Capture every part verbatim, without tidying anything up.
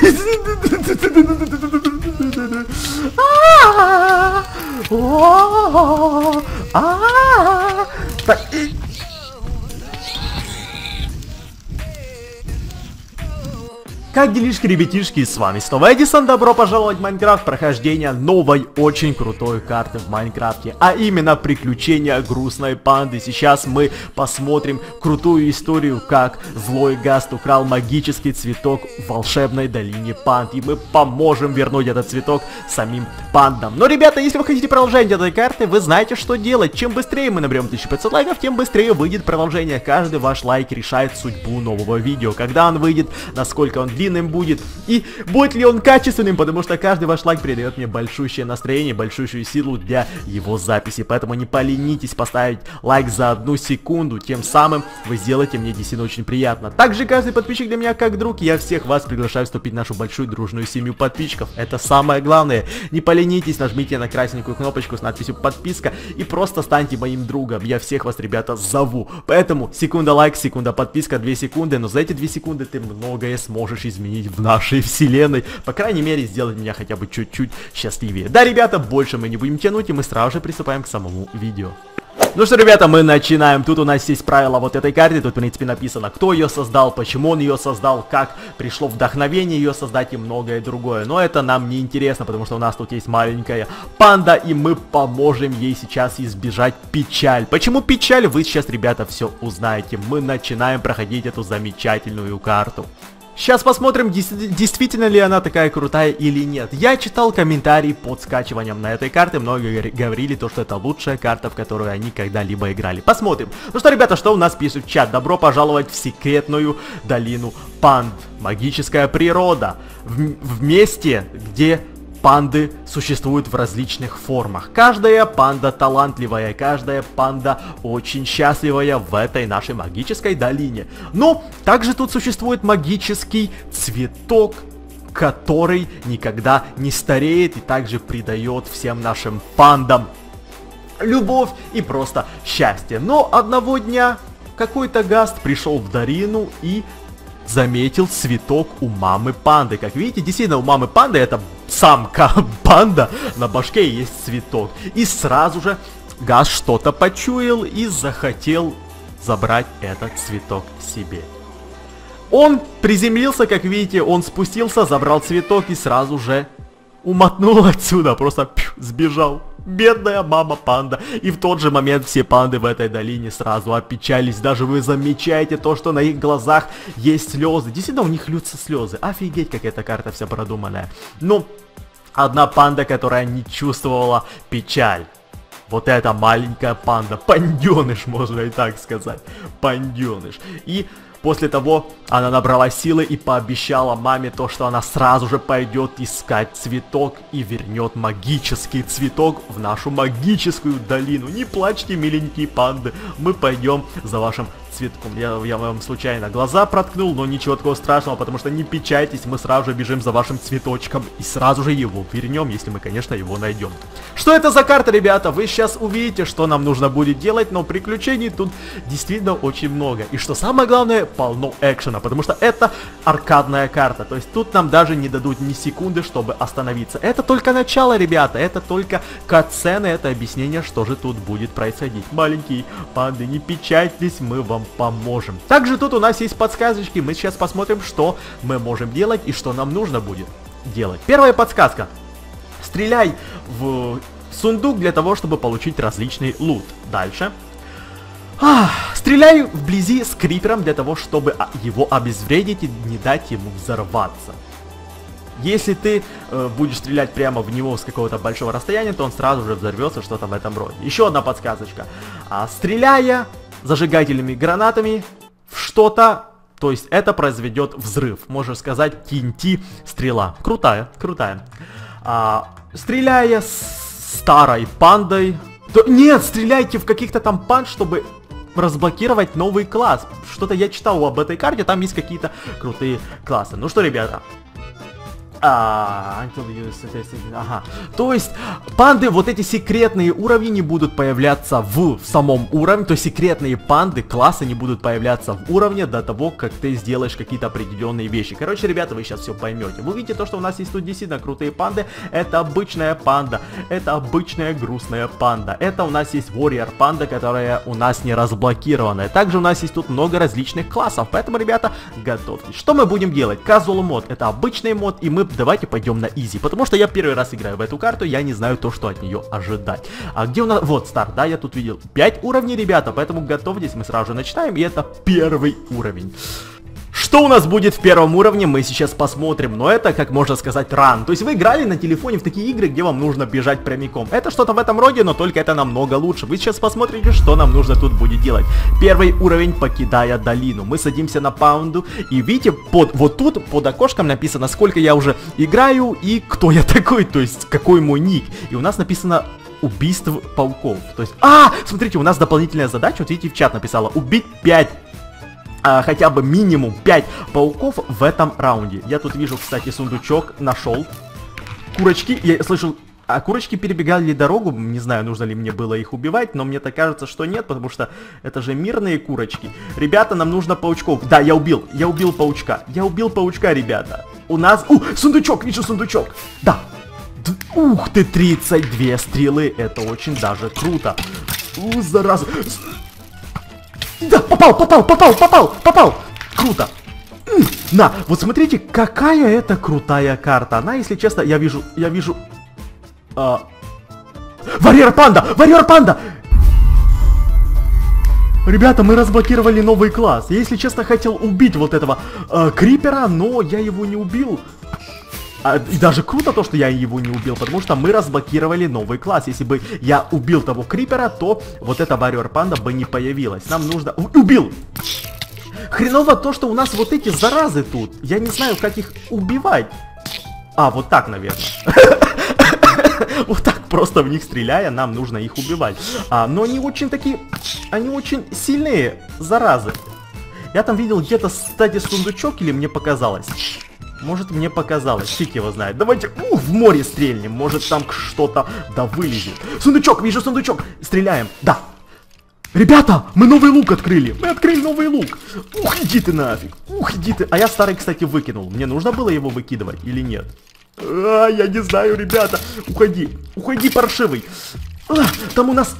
Как делишки, ребятишки, с вами снова Эдисон, добро пожаловать в Майнкрафт, прохождение новой очень крутой карты в Майнкрафте, а именно приключения грустной панды. Сейчас мы посмотрим крутую историю, как злой Гаст украл магический цветок в волшебной долине панд, и мы поможем вернуть этот цветок самим пандам. Но, ребята, если вы хотите продолжение этой карты, вы знаете, что делать. Чем быстрее мы наберем тысячу пятьсот лайков, тем быстрее выйдет продолжение. Каждый ваш лайк решает судьбу нового видео, когда он выйдет, насколько он длинным будет и будет ли он качественным, потому что каждый ваш лайк придает мне большущее настроение, большущую силу для его записи. Поэтому не поленитесь поставить лайк за одну секунду, тем самым вы сделаете мне действительно очень приятно. Также каждый подписчик для меня как друг, я всех вас приглашаю вступить в нашу большую дружную семью подписчиков. Это самое главное. Не поленитесь, нажмите на красненькую кнопочку с надписью подписка и просто станьте моим другом. Я всех вас, ребята, зову. Поэтому секунда лайк, секунда подписка, две секунды, но за эти две секунды ты многое сможешь изменить в нашей вселенной. По крайней мере, сделать меня хотя бы чуть-чуть счастливее. Да, ребята, больше мы не будем тянуть, и мы сразу же приступаем к самому видео. Ну что, ребята, мы начинаем. Тут у нас есть правила вот этой карты. Тут, в принципе, написано, кто ее создал, почему он ее создал, как пришло вдохновение ее создать и многое другое. Но это нам не интересно, потому что у нас тут есть маленькая панда, и мы поможем ей сейчас избежать печаль. Почему печаль, вы сейчас, ребята, все узнаете. Мы начинаем проходить эту замечательную карту. Сейчас посмотрим, действительно ли она такая крутая или нет. Я читал комментарии под скачиванием на этой карте. Многие говорили, то, что это лучшая карта, в которую они когда-либо играли. Посмотрим. Ну что, ребята, что у нас пишут в чат? Добро пожаловать в секретную долину панд. Магическая природа. В, в месте, где панды существуют в различных формах. Каждая панда талантливая, каждая панда очень счастливая в этой нашей магической долине. Но также тут существует магический цветок, который никогда не стареет и также придает всем нашим пандам любовь и просто счастье. Но одного дня какой-то Гаст пришел в долину и заметил цветок у мамы панды. Как видите, действительно, у мамы панды, это самка панда, на башке есть цветок. И сразу же Гаст что-то почуял и захотел забрать этот цветок себе. Он приземлился, как видите, он спустился, забрал цветок и сразу же умотнул отсюда, просто пью, сбежал. Бедная мама панда. И в тот же момент все панды в этой долине сразу опечалились. Даже вы замечаете то, что на их глазах есть слезы. Действительно, у них льются слезы. Офигеть, как эта карта вся продуманная. Ну, одна панда, которая не чувствовала печаль. Вот эта маленькая панда. Панденыш, можно и так сказать. Панденыш. И после того она набрала силы и пообещала маме то, что она сразу же пойдет искать цветок и вернет магический цветок в нашу магическую долину. Не плачьте, миленькие панды, мы пойдем за вашим цветком. Я, я вам случайно глаза проткнул, но ничего такого страшного, потому что не печайтесь, мы сразу же бежим за вашим цветочком и сразу же его вернем, если мы, конечно, его найдем. Что это за карта, ребята? Вы сейчас увидите, что нам нужно будет делать, но приключений тут действительно очень много. И что самое главное, полно экшена, потому что это аркадная карта. То есть тут нам даже не дадут ни секунды, чтобы остановиться. Это только начало, ребята, это только катсцены, это объяснение, что же тут будет происходить. Маленькие панды, не печайтесь, мы вам поможем. Также тут у нас есть подсказочки, мы сейчас посмотрим, что мы можем делать и что нам нужно будет делать. Первая подсказка. Стреляй в сундук для того, чтобы получить различный лут. Дальше. Ах, стреляй вблизи с крипером для того, чтобы его обезвредить и не дать ему взорваться. Если ты э, будешь стрелять прямо в него с какого-то большого расстояния, то он сразу же взорвется, что-то в этом роде. Еще одна подсказочка. А, стреляя зажигательными гранатами в что-то, то есть это произведет взрыв. Можно сказать, ти эн ти стрела. Крутая, крутая. А, стреляя с старой пандой... То, нет, стреляйте в каких-то там панд, чтобы разблокировать новый класс. Что-то я читал об этой карте, там есть какие-то крутые классы. Ну что, ребята, А, ага. То есть панды, вот эти секретные уровни не будут появляться в, в самом уровне. То есть секретные панды, классы не будут появляться в уровне до того, как ты сделаешь какие-то определенные вещи. Короче, ребята, вы сейчас все поймете. Вы видите то, что у нас есть тут действительно крутые панды. Это обычная панда. Это обычная грустная панда. Это у нас есть Warrior панда, которая у нас не разблокированная. Также у нас есть тут много различных классов. Поэтому, ребята, готовьтесь. Что мы будем делать? Casual мод. Это обычный мод, и мы давайте пойдем на изи, потому что я первый раз играю в эту карту, я не знаю то, что от нее ожидать. А где у нас... Вот, старт, да, я тут видел пять уровней, ребята, поэтому готовьтесь, мы сразу же начинаем, и это первый уровень. Что у нас будет в первом уровне, мы сейчас посмотрим, но это, как можно сказать, ран. То есть вы играли на телефоне в такие игры, где вам нужно бежать прямиком. Это что-то в этом роде, но только это намного лучше. Вы сейчас посмотрите, что нам нужно тут будет делать. Первый уровень, покидая долину. Мы садимся на паунду, и видите, под, вот тут под окошком написано, сколько я уже играю и кто я такой, то есть какой мой ник. И у нас написано... убийств пауков. То есть... А, смотрите, у нас дополнительная задача, вот видите, в чат написала, убить пять... А, хотя бы минимум пять пауков в этом раунде. Я тут вижу, кстати, сундучок нашел. Курочки, я слышал, а курочки перебегали дорогу. Не знаю, нужно ли мне было их убивать, но мне так кажется, что нет, потому что это же мирные курочки. Ребята, нам нужно паучков. Да, я убил, я убил паучка. Я убил паучка, ребята. У нас... У, сундучок, вижу сундучок. Да. Д ух ты, тридцать две стрелы. Это очень даже круто. У, зараза. Да, попал, попал, попал, попал, попал. Круто. На, вот смотрите, какая это крутая карта. Она, если честно, я вижу, я вижу... А... Warrior панда, Warrior панда. Ребята, мы разблокировали новый класс. Я, если честно, хотел убить вот этого э, крипера, но я его не убил. А, и даже круто то, что я его не убил, потому что мы разблокировали новый класс. Если бы я убил того крипера, то вот эта Warrior панда бы не появилась. Нам нужно... У убил! Хреново то, что у нас вот эти заразы тут. Я не знаю, как их убивать. А, вот так, наверное. Вот так, просто в них стреляя, нам нужно их убивать. А, но они очень такие... Они очень сильные заразы. Я там видел где-то, кстати, сундучок, или мне показалось? Может, мне показалось, фиг его знает. Давайте у, в море стрельнем, может там что-то да вылезет. Сундучок, вижу сундучок. Стреляем, да. Ребята, мы новый лук открыли. Мы открыли новый лук. Ух, иди ты нафиг. Ух, иди ты. А я старый, кстати, выкинул. Мне нужно было его выкидывать или нет? А, я не знаю, ребята. Уходи, уходи, паршивый. А, там у нас...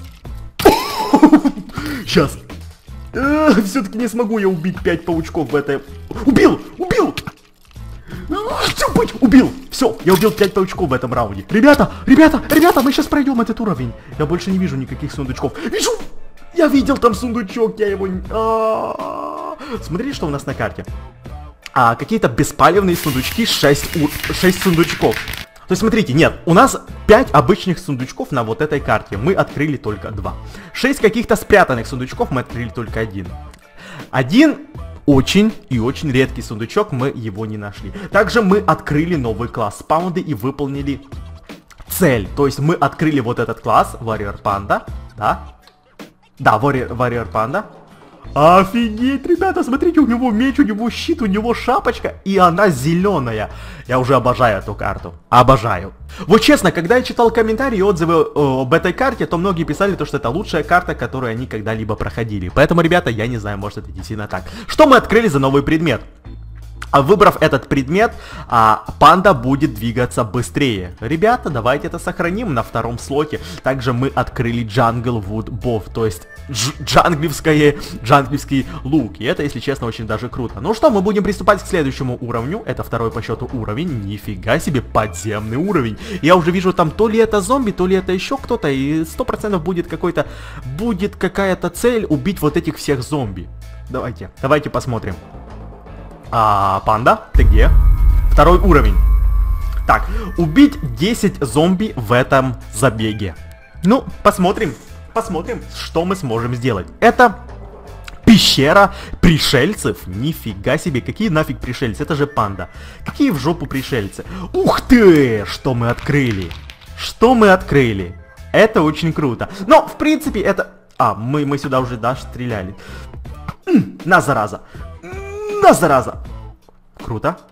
Сейчас. А, все-таки не смогу я убить пять паучков в этой... Убил, убил. Убил! Все, я убил пять паучков в этом раунде. Ребята, ребята, ребята, мы сейчас пройдем этот уровень. Я больше не вижу никаких сундучков. Вижу! Я видел там сундучок, я его... А-а-а. Смотрите, что у нас на карте. А, какие-то беспалевные сундучки, шесть сундучков. То есть, смотрите, нет, у нас пять обычных сундучков на вот этой карте. Мы открыли только два. шесть каких-то спрятанных сундучков, мы открыли только один. Один... Очень и очень редкий сундучок, мы его не нашли. Также мы открыли новый класс паунды и выполнили цель. То есть мы открыли вот этот класс, Warrior Panda, да? Да, Warrior, Warrior Panda. Офигеть, ребята, смотрите, у него меч, у него щит, у него шапочка, и она зеленая. Я уже обожаю эту карту. Обожаю. Вот честно, когда я читал комментарии и отзывы э, об этой карте, то многие писали, то, что это лучшая карта, которую они когда-либо проходили. Поэтому, ребята, я не знаю, может это действительно так. Что мы открыли за новый предмет? А выбрав этот предмет, а, панда будет двигаться быстрее. Ребята, давайте это сохраним на втором слоте. Также мы открыли Jungle Wood Bow, то есть джанглевское, джанглевский лук. И это, если честно, очень даже круто. Ну что, мы будем приступать к следующему уровню. Это второй по счету уровень. Нифига себе, подземный уровень. Я уже вижу там то ли это зомби, то ли это еще кто-то. И сто процентов будет какой-то, будет какая-то цель убить вот этих всех зомби. Давайте, давайте посмотрим. А, панда, ты где? Второй уровень. Так, убить десять зомби в этом забеге. Ну, посмотрим, посмотрим, что мы сможем сделать. Это пещера пришельцев. Нифига себе, какие нафиг пришельцы? Это же панда. Какие в жопу пришельцы? Ух ты, что мы открыли. Что мы открыли. Это очень круто. Но, в принципе, это... А, мы, мы сюда уже, да, стреляли. М, на, зараза. На, зараза. Круто.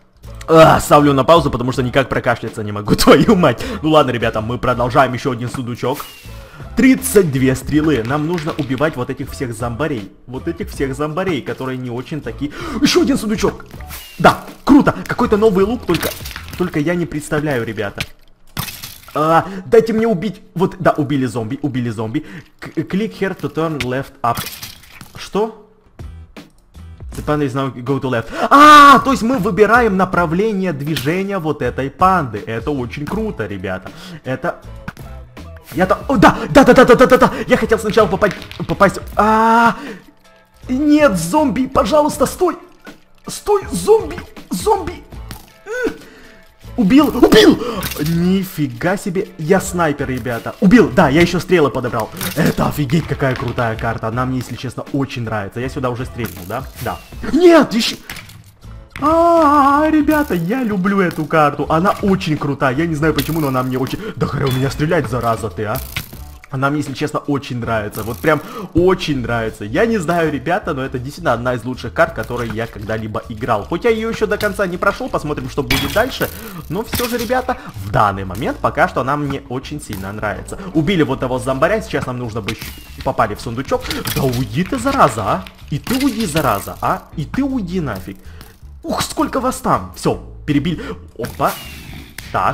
А, ставлю на паузу, потому что никак прокашляться не могу, твою мать. Ну ладно, ребята, мы продолжаем, еще один сундучок. тридцать две стрелы. Нам нужно убивать вот этих всех зомбарей. Вот этих всех зомбарей, которые не очень такие... Еще один сундучок. Да, круто. Какой-то новый лук, только... Только я не представляю, ребята. А, дайте мне убить... Вот, да, убили зомби, убили зомби. Click here to turn left up. Что? The panda is now go to left. А, то есть мы выбираем направление движения вот этой панды. Это очень круто, ребята. Это... Я-то... О, да, да, да, да, да, да, да, да. Я хотел сначала попасть... попасть... А, нет, зомби, пожалуйста, стой. Стой, зомби, зомби. Убил, убил! Нифига себе, я снайпер, ребята. Убил, да, я еще стрелы подобрал. Это офигеть какая крутая карта. Она мне, если честно, очень нравится. Я сюда уже стрельнул, да? Да. Нет, еще... А, -а, а, ребята, я люблю эту карту. Она очень крутая. Я не знаю почему, но она мне очень... Да хрен у меня стрелять, зараза ты, а. Она мне, если честно, очень нравится. Вот прям очень нравится. Я не знаю, ребята, но это действительно одна из лучших карт, которые я когда-либо играл. Хоть я ее еще до конца не прошел, посмотрим, что будет дальше. Но все же, ребята, в данный момент пока что она мне очень сильно нравится. Убили вот того зомбаря, сейчас нам нужно бы... Попали в сундучок. Да уйди ты, зараза, а. И ты уйди, зараза, а. И ты уйди нафиг. Ух, сколько вас там. Все, перебили. Опа. Так.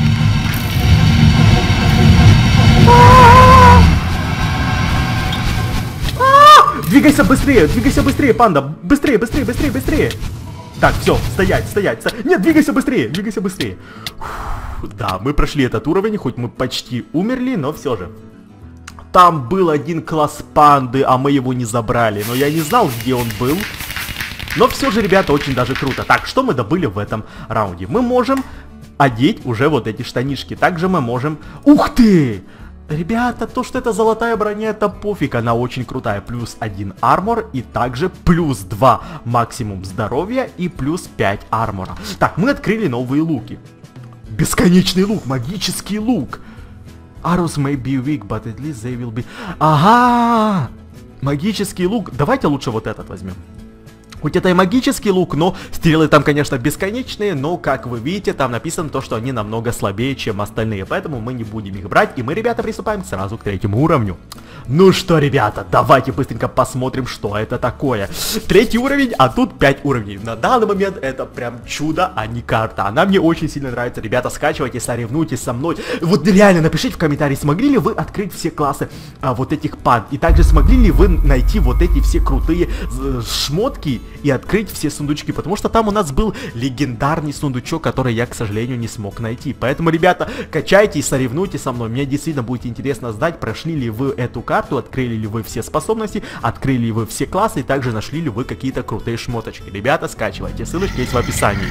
Двигайся быстрее, двигайся быстрее, панда. Быстрее, быстрее, быстрее, быстрее. Так, все, стоять, стоять, стоять. Нет, двигайся быстрее, двигайся быстрее. Фух, да, мы прошли этот уровень, хоть мы почти умерли, но все же. Там был один класс панды, а мы его не забрали. Но я не знал, где он был. Но все же, ребята, очень даже круто. Так, что мы добыли в этом раунде? Мы можем одеть уже вот эти штанишки. Также мы можем... Ух ты! Ребята, то, что это золотая броня, это пофиг, она очень крутая. Плюс один армор и также плюс два максимум здоровья и плюс пять армора. Так, мы открыли новые луки. Бесконечный лук, магический лук. Arrows may be weak, but at least they will be... Ага! Магический лук. Давайте лучше вот этот возьмем. Хоть это и магический лук, но стрелы там, конечно, бесконечные, но, как вы видите, там написано то, что они намного слабее, чем остальные, поэтому мы не будем их брать, и мы, ребята, приступаем сразу к третьему уровню. Ну что, ребята, давайте быстренько посмотрим, что это такое. Третий уровень, а тут пять уровней. На данный момент это прям чудо, а не карта. Она мне очень сильно нравится, ребята, скачивайте, соревнуйтесь со мной. Вот реально, напишите в комментарии, смогли ли вы открыть все классы а, вот этих панд, и также смогли ли вы найти вот эти все крутые э, шмотки, и открыть все сундучки, потому что там у нас был легендарный сундучок, который я, к сожалению, не смог найти. Поэтому, ребята, качайте и соревнуйтесь со мной. Мне действительно будет интересно знать, прошли ли вы эту карту, открыли ли вы все способности, открыли ли вы все классы, и также нашли ли вы какие-то крутые шмоточки. Ребята, скачивайте, ссылочки есть в описании.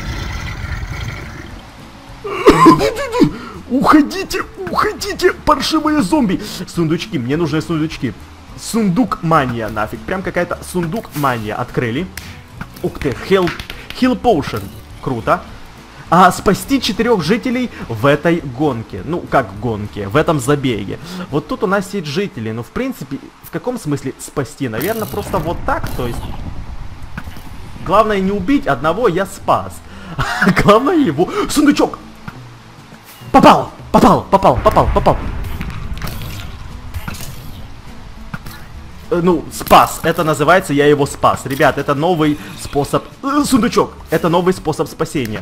Уходите, уходите, паршивые зомби. Сундучки, мне нужны сундучки. Сундук мания нафиг. Прям какая-то сундук мания. Открыли. Ух ты, Heal, Heal Potion. Круто. А спасти четырех жителей в этой гонке. Ну, как гонке, в этом забеге. Вот тут у нас есть жители. Ну, в принципе, в каком смысле спасти? Наверное, просто вот так, то есть... Главное не убить, одного я спас. Главное его... Сундучок! Попал! Попал! Попал! Попал! Попал! Ну, спас. Это называется, я его спас. Ребят, это новый способ... Э, сундучок. Это новый способ спасения.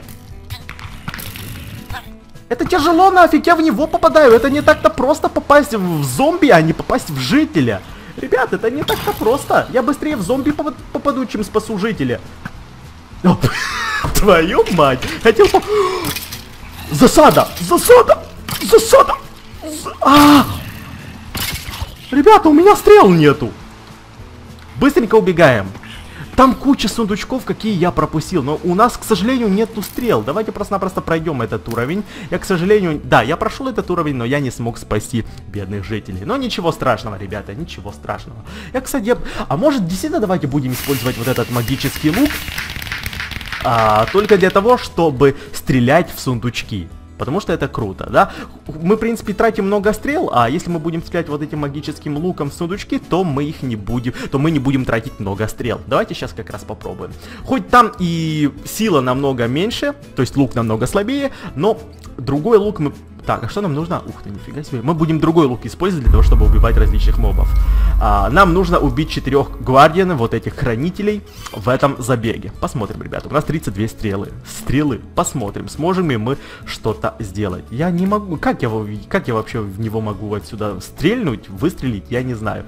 Это тяжело нафиг, я в него попадаю. Это не так-то просто попасть в зомби, а не попасть в жителя. Ребят, это не так-то просто. Я быстрее в зомби попаду, чем спасу жителя. О, твою мать. Хотел по... Засада! Засада! Засада! А! Ребята, у меня стрел нету. Быстренько убегаем. Там куча сундучков, какие я пропустил. Но у нас, к сожалению, нету стрел. Давайте просто-напросто пройдем этот уровень. Я, к сожалению... Да, я прошел этот уровень, но я не смог спасти бедных жителей. Но ничего страшного, ребята, ничего страшного. Я, кстати... Я... А может, действительно, давайте будем использовать вот этот магический лук? А, только для того, чтобы стрелять в сундучки. Потому что это круто, да? Мы, в принципе, тратим много стрел, а если мы будем стрелять вот этим магическим луком в сундучки, то мы их не будем, то мы не будем тратить много стрел. Давайте сейчас как раз попробуем. Хоть там и сила намного меньше, то есть лук намного слабее, но другой лук мы... Так, а что нам нужно? Ух ты, нифига себе. Мы будем другой лук использовать для того, чтобы убивать различных мобов. А, нам нужно убить четырех гвардианов, вот этих хранителей, в этом забеге. Посмотрим, ребята. У нас тридцать две стрелы. Стрелы. Посмотрим, сможем ли мы что-то сделать. Я не могу... Как я, как я вообще в него могу отсюда стрельнуть, выстрелить? Я не знаю.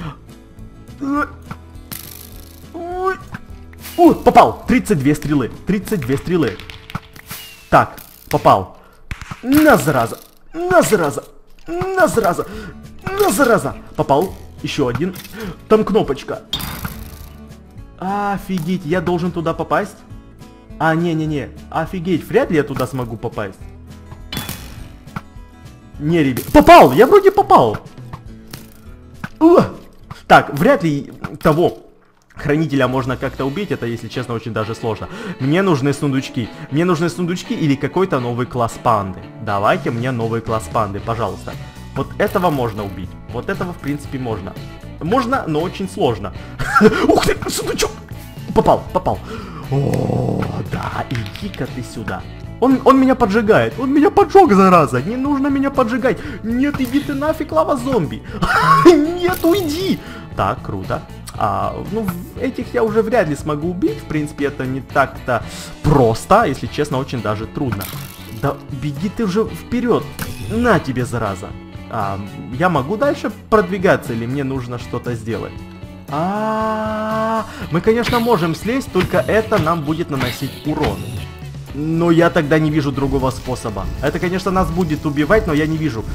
О, попал! тридцать две стрелы. тридцать две стрелы. Так, попал. На, зараза! На, зараза! На, зараза! На, зараза! Попал. Еще один. Там кнопочка. Офигеть, я должен туда попасть? А, не-не-не. Офигеть, вряд ли я туда смогу попасть. Не, ребят. Попал! Я вроде попал. О! Так, вряд ли того... Хранителя можно как-то убить, это, если честно, очень даже сложно. Мне нужны сундучки. Мне нужны сундучки или какой-то новый класс панды. Давайте мне новый класс панды, пожалуйста. Вот этого можно убить. Вот этого, в принципе, можно. Можно, но очень сложно. Ух ты, сундучок! Попал, попал. О, да, иди-ка ты сюда. Он, он меня поджигает. Он меня поджег, зараза. Не нужно меня поджигать. Нет, иди ты нафиг, лава-зомби. Нет, уйди. Так, круто. А, ну, этих я уже вряд ли смогу убить. В принципе, это не так-то просто. Если честно, очень даже трудно. Да беги ты уже вперед. На тебе, зараза. А, я могу дальше продвигаться или мне нужно что-то сделать? А, мы, конечно, можем слезть, только это нам будет наносить урон. Но я тогда не вижу другого способа. Это, конечно, нас будет убивать, но я не вижу.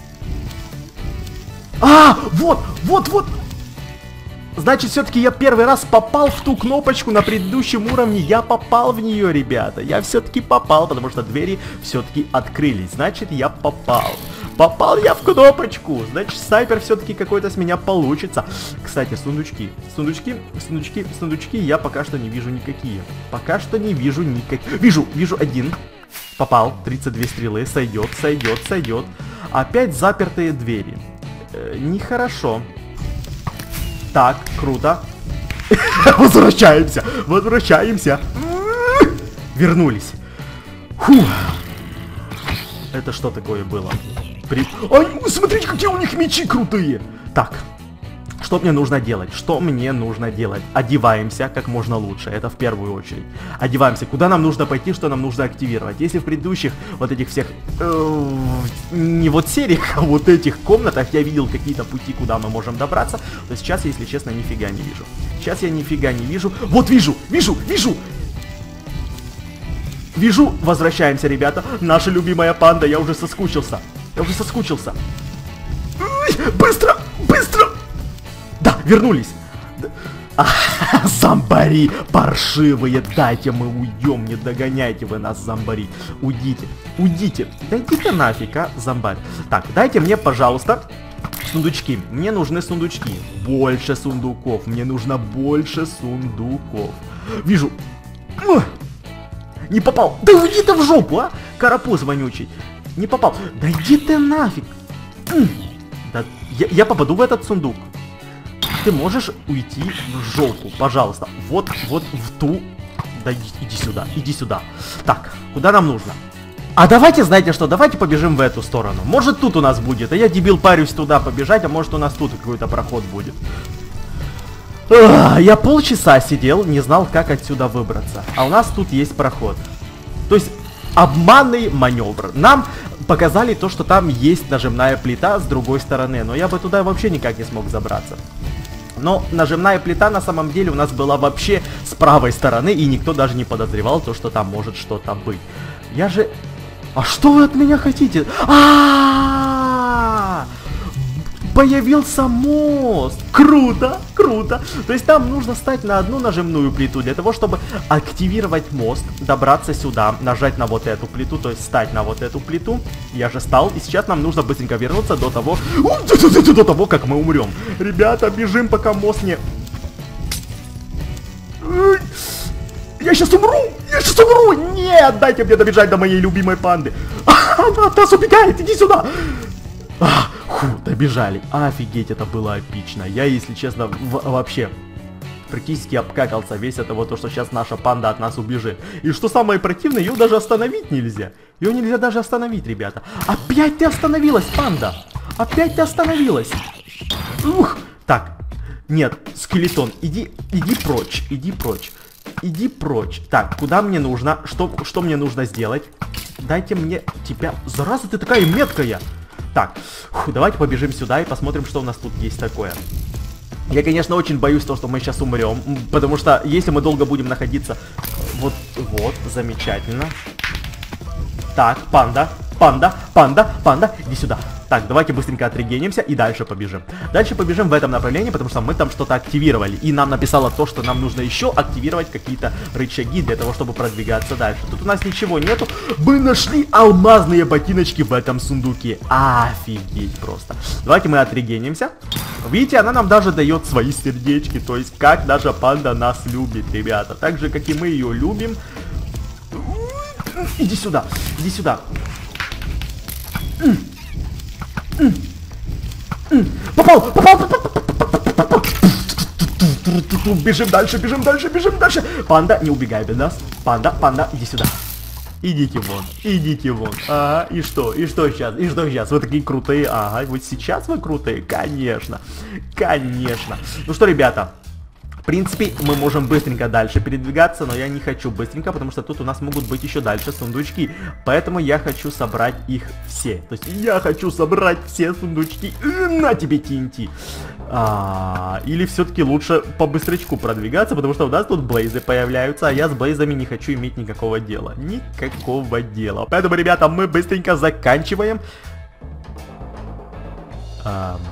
А, вот, вот, вот. Значит, все-таки я первый раз попал в ту кнопочку на предыдущем уровне. Я попал в нее, ребята. Я все-таки попал, потому что двери все-таки открылись. Значит, я попал. Попал я в кнопочку. Значит, снайпер все-таки какой-то с меня получится. Кстати, сундучки. Сундучки, сундучки, сундучки я пока что не вижу никакие. Пока что не вижу никаких. Вижу, вижу один. Попал. тридцать две стрелы. Сойдет, сойдет, сойдет. Опять запертые двери. Э, нехорошо. Так, круто. Возвращаемся, возвращаемся. Вернулись. Фух. Это что такое было? При... Ой, смотрите, какие у них мечи крутые. Так, что мне нужно делать? Что мне нужно делать? Одеваемся как можно лучше, это в первую очередь. Одеваемся. Куда нам нужно пойти, что нам нужно активировать? Если в предыдущих вот этих всех, э, не вот сериях, а вот этих комнатах я видел какие-то пути, куда мы можем добраться, то сейчас, если честно, нифига не вижу. Сейчас я нифига не вижу. Вот вижу, вижу, вижу. Вижу, возвращаемся, ребята. Наша любимая панда, я уже соскучился. Я уже соскучился. Быстро, быстро. Да, вернулись. А, зомбари паршивые, дайте мы уйдем, не догоняйте вы нас, зомбари. Уйдите, уйдите. Да иди-ка нафиг, а, зомбарь. Так, дайте мне, пожалуйста, сундучки. Мне нужны сундучки. Больше сундуков. Мне нужно больше сундуков. Вижу. Не попал. Да уйди ты в жопу, а, карапуз вонючий. Не попал. Да иди ты нафиг. Да, я, я попаду в этот сундук. Ты можешь уйти в жопу, пожалуйста. Вот, вот в ту... Да иди, иди сюда, иди сюда. Так, куда нам нужно? А давайте, знаете что, давайте побежим в эту сторону. Может тут у нас будет, а я, дебил, парюсь туда побежать, а может у нас тут какой-то проход будет. Ах, я полчаса сидел, не знал, как отсюда выбраться. А у нас тут есть проход. То есть обманный маневр. Нам показали то, что там есть нажимная плита с другой стороны, но я бы туда вообще никак не смог забраться. Но нажимная плита на самом деле у нас была вообще с правой стороны, и никто даже не подозревал то, что там может что-то быть. Я же... А что вы от меня хотите? А-а-а! Появился мост! Круто, круто! То есть там нужно стать на одну нажимную плиту для того, чтобы активировать мост, добраться сюда, нажать на вот эту плиту, то есть стать на вот эту плиту. Я же стал, и сейчас нам нужно быстренько вернуться до того, до того, как мы умрем. Ребята, бежим, пока мост не... Я сейчас умру! Я сейчас умру! Нет, дайте мне добежать до моей любимой панды. Она от нас убегает, иди сюда! Фу, добежали. Офигеть, это было эпично. Я, если честно, вообще... практически обкакался весь от того, то, что сейчас наша панда от нас убежит. И что самое противное, ее даже остановить нельзя. Ее нельзя даже остановить, ребята. Опять ты остановилась, панда! Опять ты остановилась! Ух! Так, нет, скелетон, иди, иди прочь, иди прочь. Иди прочь. Так, куда мне нужно? Что, что мне нужно сделать? Дайте мне тебя... Зараза, ты такая меткая! Так, фу, давайте побежим сюда и посмотрим, что у нас тут есть такое. Я, конечно, очень боюсь того, что мы сейчас умрем, потому что если мы долго будем находиться... Вот, вот, замечательно. Так, панда, панда, панда, панда, иди сюда. Так, давайте быстренько отрегенимся и дальше побежим. Дальше побежим в этом направлении, потому что мы там что-то активировали. И нам написало то, что нам нужно еще активировать какие-то рычаги для того, чтобы продвигаться дальше. Тут у нас ничего нету. Мы нашли алмазные ботиночки в этом сундуке. Офигеть просто. Давайте мы отрегенимся. Видите, она нам даже дает свои сердечки. То есть, как наша панда нас любит, ребята. Так же, как и мы ее любим. Иди сюда, иди сюда. Попал, попал, попал, попал. Бежим дальше, бежим дальше, бежим дальше. Панда, не убегай без нас. Панда, панда, иди сюда. Идите вон, идите вон. Ага, и что, и что сейчас, и что сейчас? Вы такие крутые, ага, вот сейчас вы крутые, конечно, конечно. Ну что, ребята, в принципе, мы можем быстренько дальше передвигаться, но я не хочу быстренько, потому что тут у нас могут быть еще дальше сундучки. Поэтому я хочу собрать их все. То есть я хочу собрать все сундучки. На тебе ти эн ти. А, или все-таки лучше по быстрячку продвигаться, потому что у нас тут блейзы появляются, а я с блейзами не хочу иметь никакого дела. Никакого дела. Поэтому, ребята, мы быстренько заканчиваем. Ам...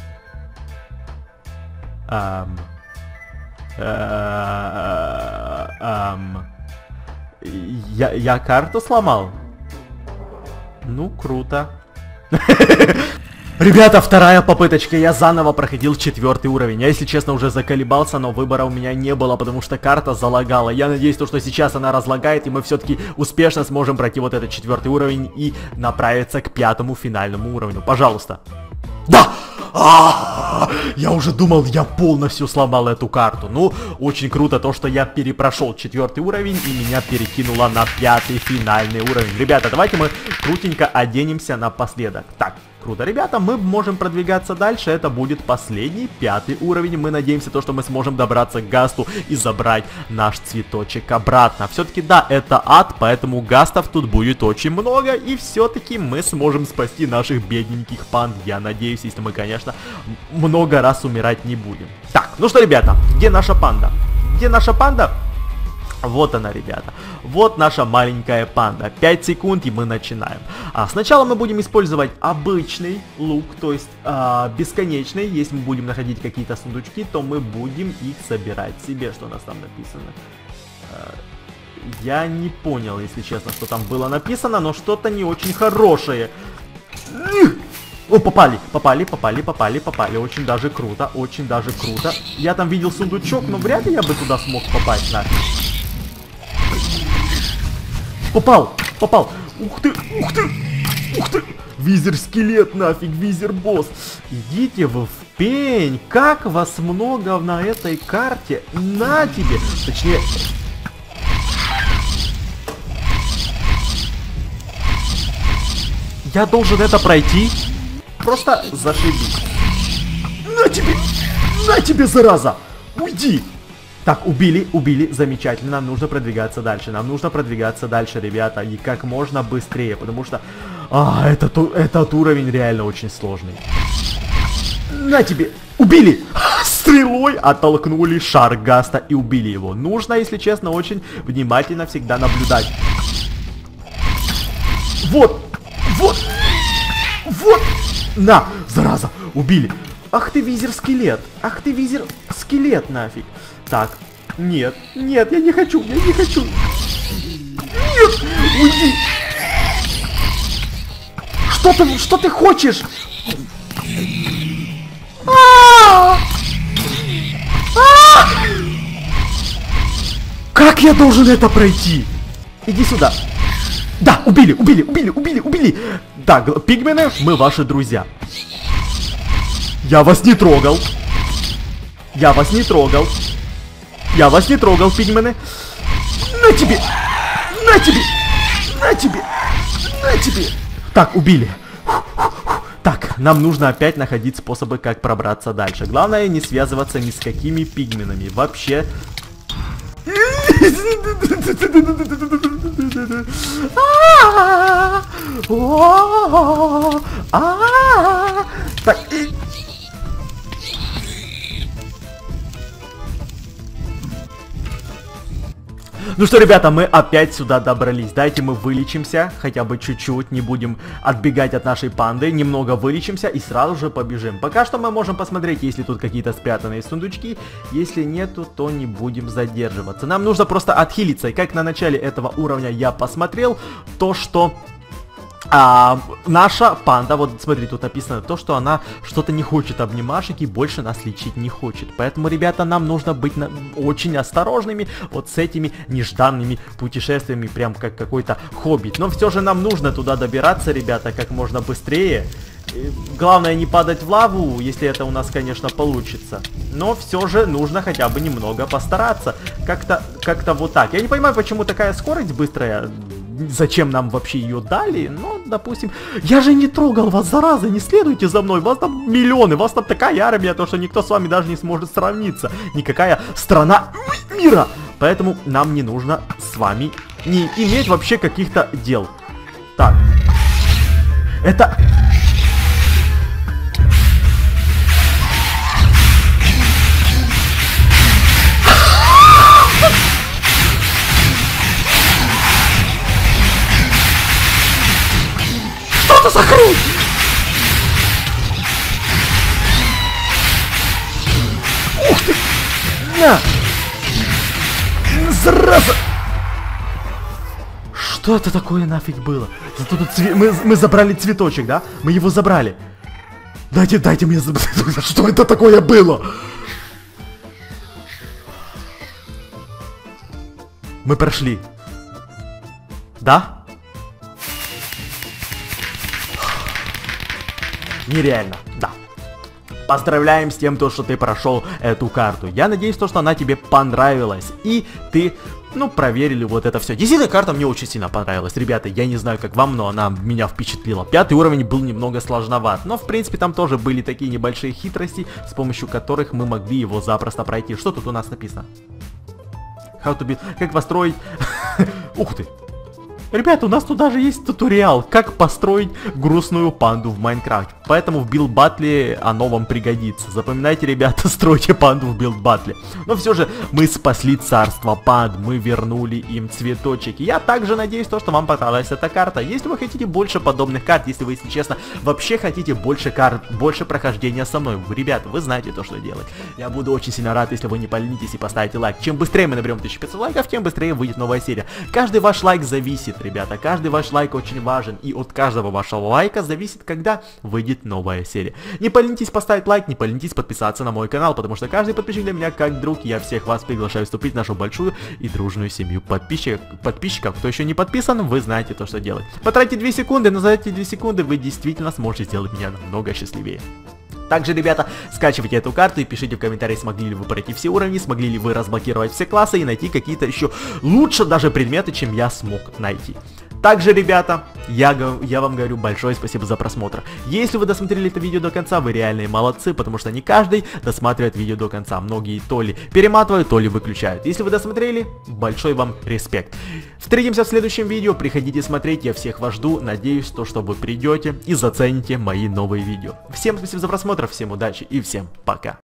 Ам... Эм, я, я карту сломал? Ну, круто. Ребята, вторая попыточка. Я заново проходил четвертый уровень. Я, если честно, уже заколебался, но выбора у меня не было, потому что карта залагала. Я надеюсь, то, что сейчас она разлагает, и мы все-таки успешно сможем пройти вот этот четвертый уровень и направиться к пятому финальному уровню. Пожалуйста. Да! А-а-а! Я уже думал, я полностью сломал эту карту. Ну, очень круто то, что я перепрошел четвертый уровень и меня перекинуло на пятый финальный уровень. Ребята, давайте мы крутенько оденемся напоследок. Так, круто, ребята, мы можем продвигаться дальше. Это будет последний, пятый уровень. Мы надеемся, то, что мы сможем добраться к Гасту и забрать наш цветочек обратно. Все-таки, да, это ад, поэтому Гастов тут будет очень много. И все-таки мы сможем спасти наших бедненьких панд. Я надеюсь, если мы, конечно, много раз умирать не будем. Так, ну что, ребята, где наша панда? Где наша панда? Вот она, ребята. Вот наша маленькая панда. пять секунд, и мы начинаем. А сначала мы будем использовать обычный лук, то есть а, бесконечный. Если мы будем находить какие-то сундучки, то мы будем их собирать себе. Что у нас там написано? А, я не понял, если честно, что там было написано, но что-то не очень хорошее. О, попали, попали, попали, попали, попали. Очень даже круто, очень даже круто. Я там видел сундучок, но вряд ли я бы туда смог попасть, нафиг. Попал, попал. Ух ты, ух ты, ух ты. Визер-скелет, нафиг, визер-босс. Идите вы в пень. Как вас много на этой карте. На тебе. Точнее... Я должен это пройти. Просто зашибись. На тебе, на тебе, зараза. Уйди. Так, убили, убили, замечательно, нам нужно продвигаться дальше, нам нужно продвигаться дальше, ребята, и как можно быстрее, потому что а, этот, этот уровень реально очень сложный. На тебе, убили, стрелой оттолкнули шар Гаста и убили его. Нужно, если честно, очень внимательно всегда наблюдать. Вот, вот, вот, на, зараза, убили. Ах ты, визер-скелет, ах ты, визер-скелет, нафиг. Так, нет, нет, я не хочу, я не хочу. Нет, уйди. Что ты, что ты хочешь? А-а-а! А-а-а! Как я должен это пройти? Иди сюда. Да, убили, убили, убили, убили, убили. Так, пигмены, мы ваши друзья. Я вас не трогал. Я вас не трогал. Я вас не трогал, пигмены. На тебе. На тебе. На тебе. На тебе. Так, убили. Так, нам нужно опять находить способы, как пробраться дальше. Главное, не связываться ни с какими пигменами. Вообще... Так, ну что, ребята, мы опять сюда добрались. Дайте мы вылечимся, хотя бы чуть-чуть, не будем отбегать от нашей панды. Немного вылечимся и сразу же побежим. Пока что мы можем посмотреть, есть ли тут какие-то спрятанные сундучки. Если нету, то не будем задерживаться. Нам нужно просто отхилиться. И как на начале этого уровня я посмотрел, то что... А, наша панда, вот смотри, тут написано то, что она что-то не хочет обнимашек и больше нас лечить не хочет. Поэтому, ребята, нам нужно быть на... очень осторожными вот с этими нежданными путешествиями, прям как какой-то хоббит. Но все же нам нужно туда добираться, ребята, как можно быстрее. И главное не падать в лаву, если это у нас, конечно, получится. Но все же нужно хотя бы немного постараться. Как-то как-то вот так. Я не понимаю, почему такая скорость быстрая. Зачем нам вообще ее дали? Ну, допустим, я же не трогал вас, зараза, не следуйте за мной, вас там миллионы, вас там такая армия, то что никто с вами даже не сможет сравниться, никакая страна мира, поэтому нам не нужно с вами не иметь вообще каких-то дел. Так, это... Что за хрень? Ух ты! На! Зараза! Что это такое нафиг было? Зато тут цве... мы, мы забрали цветочек, да? Мы его забрали. Дайте, дайте мне... Что это такое было? Мы прошли. Да? Нереально, да. Поздравляем с тем, то, что ты прошел эту карту. Я надеюсь, то, что она тебе понравилась. И ты, ну, проверили вот это все. Действительно, карта мне очень сильно понравилась. Ребята, я не знаю, как вам, но она меня впечатлила. Пятый уровень был немного сложноват. Но, в принципе, там тоже были такие небольшие хитрости, с помощью которых мы могли его запросто пройти. Что тут у нас написано? How to build... Как построить... Ух ты! Ребята, у нас тут даже есть туториал, как построить грустную панду в Майнкрафте. Поэтому в билд-батле оно вам пригодится. Запоминайте, ребята, стройте панду в билд-батле. Но все же мы спасли царство панд, мы вернули им цветочек. Я также надеюсь, то, что вам понравилась эта карта. Если вы хотите больше подобных карт, если вы, если честно, вообще хотите больше карт, больше прохождения со мной, ребята, вы знаете то, что делать. Я буду очень сильно рад, если вы не поленитесь и поставите лайк. Чем быстрее мы наберем тысячу пятьсот лайков, тем быстрее выйдет новая серия. Каждый ваш лайк зависит, ребята, каждый ваш лайк очень важен, и от каждого вашего лайка зависит, когда выйдет новая серия. Не поленитесь поставить лайк, не поленитесь подписаться на мой канал, потому что каждый подписчик для меня как друг. Я всех вас приглашаю вступить в нашу большую и дружную семью подписчиков. Подписчиков, кто еще не подписан, вы знаете то, что делать. Потратьте две секунды, но за эти две секунды вы действительно сможете сделать меня намного счастливее. Также, ребята, скачивайте эту карту и пишите в комментариях, смогли ли вы пройти все уровни, смогли ли вы разблокировать все классы и найти какие-то еще лучше даже предметы, чем я смог найти. Также, ребята, я, я вам говорю большое спасибо за просмотр. Если вы досмотрели это видео до конца, вы реальные молодцы, потому что не каждый досматривает видео до конца. Многие то ли перематывают, то ли выключают. Если вы досмотрели, большой вам респект. Встретимся в следующем видео, приходите смотреть, я всех вас жду. Надеюсь, то, что вы придете и зацените мои новые видео. Всем спасибо за просмотр, всем удачи и всем пока.